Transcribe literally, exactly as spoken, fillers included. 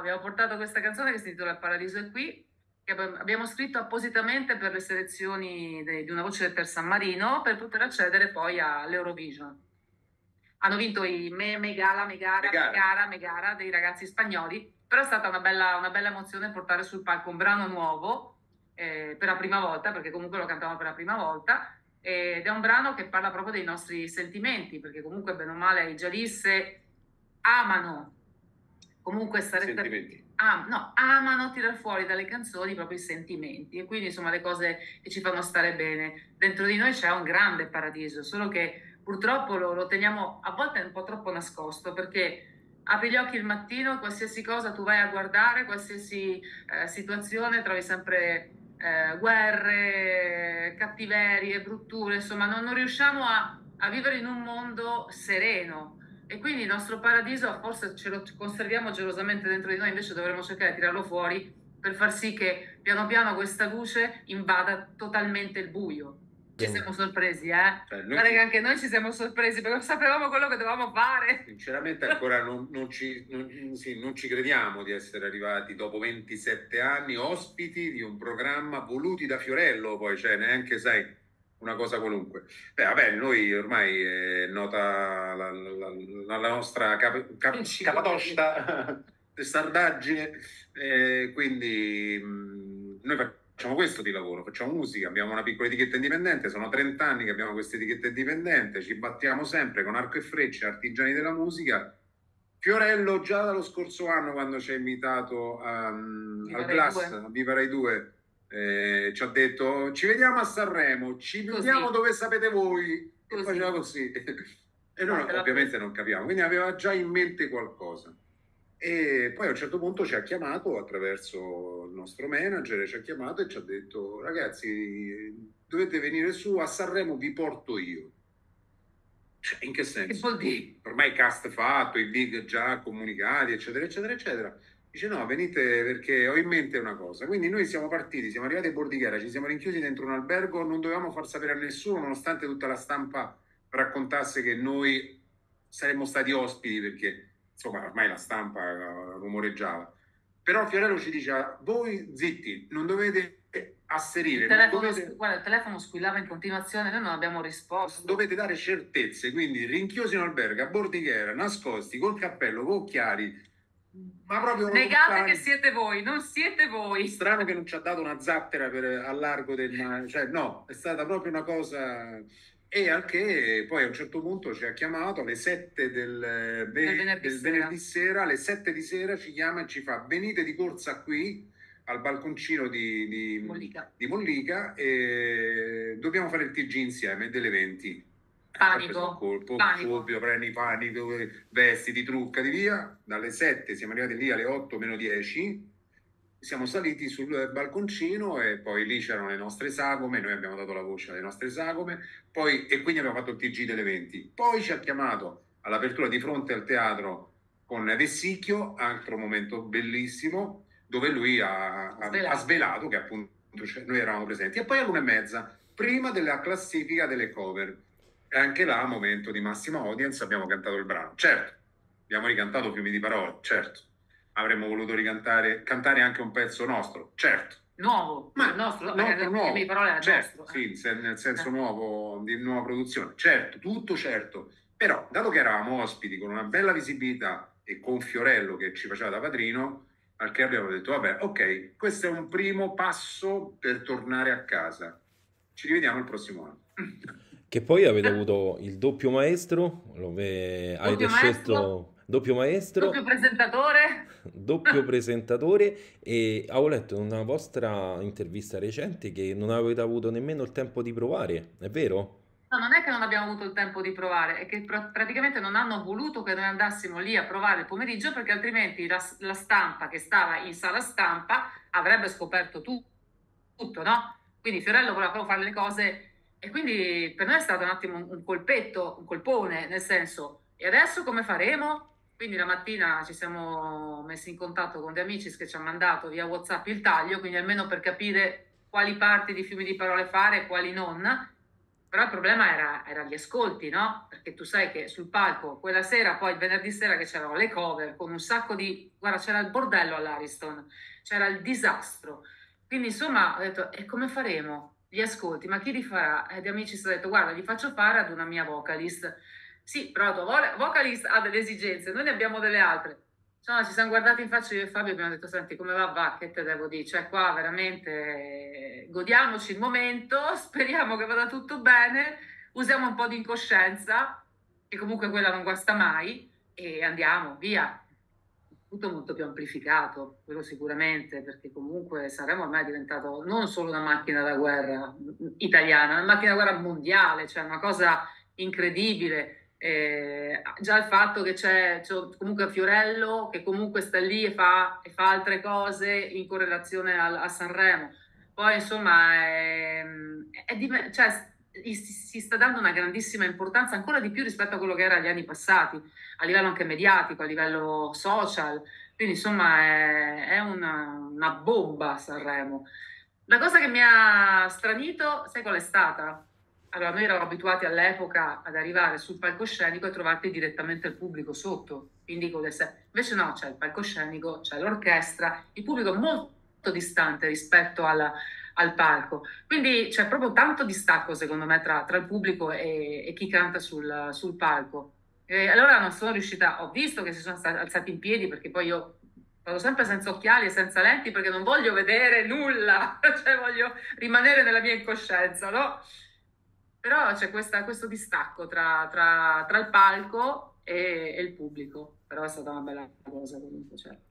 abbiamo portato questa canzone che si intitola Il Paradiso è qui, che abbiamo scritto appositamente per le selezioni de- di Una voce del per San Marino per poter accedere poi all'Eurovision. Hanno vinto i Me, Megala, Megara, Megara. Megara, Megara dei ragazzi spagnoli, però è stata una bella, una bella emozione portare sul palco un brano nuovo eh, per la prima volta, perché comunque lo cantavamo per la prima volta, ed è un brano che parla proprio dei nostri sentimenti, perché comunque bene o male i Gialisse amano comunque stare Sentimenti. am- no, amano tirar fuori dalle canzoni proprio i sentimenti e quindi insomma le cose che ci fanno stare bene. Dentro di noi c'è un grande paradiso, solo che purtroppo lo, lo teniamo a volte un po' troppo nascosto, perché apri gli occhi il mattino, qualsiasi cosa tu vai a guardare, qualsiasi eh, situazione, trovi sempre eh, guerre, cattiverie, brutture, insomma non, non riusciamo a, a vivere in un mondo sereno. E quindi il nostro paradiso forse ce lo conserviamo gelosamente dentro di noi, invece dovremmo cercare di tirarlo fuori per far sì che piano piano questa luce invada totalmente il buio. Ci siamo sorpresi, eh? Cioè, noi Guarda ci- che anche noi ci siamo sorpresi perché non sapevamo quello che dovevamo fare. Sinceramente ancora non, non ci, non- sì, non ci crediamo di essere arrivati dopo ventisette anni ospiti di un programma voluti da Fiorello, poi, cioè neanche sai, una cosa qualunque. Beh, vabbè, noi ormai è nota la, la- la- la nostra cap, cap, capatosta testardaggine, eh, quindi mh, noi facciamo questo di lavoro, facciamo musica, abbiamo una piccola etichetta indipendente, sono trenta anni che abbiamo questa etichetta indipendente, ci battiamo sempre con arco e frecce, artigiani della musica. Fiorello già dallo scorso anno, quando ci ha invitato um, Viva al Rai Glass, due. a Viva Rai due, eh, ci ha detto ci vediamo a Sanremo, ci Così. vediamo dove sapete voi. Così. E faceva così. E noi Fatela ovviamente presa. non capiamo, quindi aveva già in mente qualcosa. E poi a un certo punto ci ha chiamato attraverso il nostro manager, ci ha chiamato e ci ha detto ragazzi dovete venire su a Sanremo, vi porto io. Cioè, in che Che senso? vuol dire? Ormai cast fatto, i big già comunicati, eccetera, eccetera, eccetera. Dice no, venite perché ho in mente una cosa. Quindi noi siamo partiti, siamo arrivati a Bordighera, ci siamo rinchiusi dentro un albergo, non dovevamo far sapere a nessuno, nonostante tutta la stampa raccontasse che noi saremmo stati ospiti, perché insomma ormai la stampa eh, rumoreggiava. Però Fiorello ci diceva, voi zitti, non dovete asserire, Il non telefono, dovete, guarda, il telefono squillava in continuazione, noi non abbiamo risposto. dovete dare certezze, quindi rinchiusi in albergo, a Bordighera, nascosti, col cappello, con occhiali, ma proprio Negate lontani. che siete voi, non siete voi. Strano che non ci ha dato una zattera per, a largo del mare, cioè no, è stata proprio una cosa. E al che poi a un certo punto ci ha chiamato alle sette del, Del venerdì del sera. venerdì sera, alle sette di sera ci chiama e ci fa venite di corsa qui al balconcino di, di, Mollica. di Mollica e dobbiamo fare il T G insieme delle venti. Panico. Colpo, Panico. subito prendi panico, vestiti, truccati via. Dalle sette siamo arrivati lì alle otto meno dieci. Siamo saliti sul balconcino e poi lì c'erano le nostre sagome, noi abbiamo dato la voce alle nostre sagome, poi, e quindi abbiamo fatto il T G delle venti. Poi ci ha chiamato all'apertura di fronte al teatro con Vessicchio, altro momento bellissimo, dove lui ha, ha, Svelato. ha svelato che appunto cioè, noi eravamo presenti. E poi all'una e mezza, prima della classifica delle cover. E anche là, momento di massima audience, abbiamo cantato il brano. Certo, abbiamo ricantato Fiumi di parole, certo. Avremmo voluto ricantare, cantare anche un pezzo nostro, certo. Nuovo, Ma il nostro, no, perché nuovo, le parole era certo, nostro. sì, se- nel senso Eh. nuovo, di nuova produzione, certo, tutto certo. Però, dato che eravamo ospiti con una bella visibilità e con Fiorello che ci faceva da padrino, al che abbiamo detto, vabbè, ok, questo è un primo passo per tornare a casa. Ci rivediamo il prossimo anno. Che poi avete avuto il doppio maestro, dove avete Doppio scelto maestro, doppio maestro, doppio presentatore. doppio presentatore e avevo letto in una vostra intervista recente che non avete avuto nemmeno il tempo di provare, è vero? No, non è che non abbiamo avuto il tempo di provare, è che pr- praticamente non hanno voluto che noi andassimo lì a provare il pomeriggio perché altrimenti la, la stampa che stava in sala stampa avrebbe scoperto tu- tutto, no? Quindi Fiorello voleva proprio fare le cose e quindi per noi è stato un attimo un, un colpetto, un colpone, nel senso, e adesso come faremo? Quindi la mattina ci siamo messi in contatto con dei amici che ci hanno mandato via WhatsApp il taglio, quindi almeno per capire quali parti di Fiumi di Parole fare e quali non. Però il problema era, era gli ascolti, no? Perché tu sai che sul palco, quella sera, poi il venerdì sera che c'erano le cover, con un sacco di... Guarda, c'era il bordello all'Ariston, c'era il disastro. Quindi insomma ho detto, e come faremo? Gli ascolti, ma chi li farà? E di amici sono detto, guarda, li faccio fare ad una mia vocalist. Sì, però la tua vo- vocalist ha delle esigenze, noi ne abbiamo delle altre. Insomma, ci siamo guardati in faccia io e Fabio e abbiamo detto, senti, come va, va, che te devo dire? Cioè, qua veramente eh, godiamoci il momento, speriamo che vada tutto bene, usiamo un po' di incoscienza, che comunque quella non guasta mai, e andiamo, via. Tutto molto più amplificato, quello sicuramente, perché comunque Sanremo ormai è diventato non solo una macchina da guerra italiana, una macchina da guerra mondiale, cioè una cosa incredibile. Eh, già il fatto che c'è, c'è comunque Fiorello che comunque sta lì e fa, e fa altre cose in correlazione al- a, Sanremo. Poi insomma è, è div- cioè, si, si sta dando una grandissima importanza, ancora di più rispetto a quello che era gli anni passati, a livello anche mediatico, a livello social. Quindi insomma è, è una, una bomba Sanremo. La cosa che mi ha stranito, sai qual è stata? Allora, noi eravamo abituati all'epoca ad arrivare sul palcoscenico e trovarti direttamente il pubblico sotto, quindi con le se- invece no, c'è il palcoscenico, c'è l'orchestra, il pubblico è molto distante rispetto alla- al palco, quindi c'è proprio tanto distacco secondo me tra, tra il pubblico e, e chi canta sul, sul palco. E allora non sono riuscita, ho visto che si sono stati alzati in piedi perché poi io vado sempre senza occhiali e senza lenti perché non voglio vedere nulla, cioè voglio rimanere nella mia incoscienza, no? Però c'è questa- questo distacco tra, tra- tra il palco e, e il pubblico, però è stata una bella cosa comunque, cioè.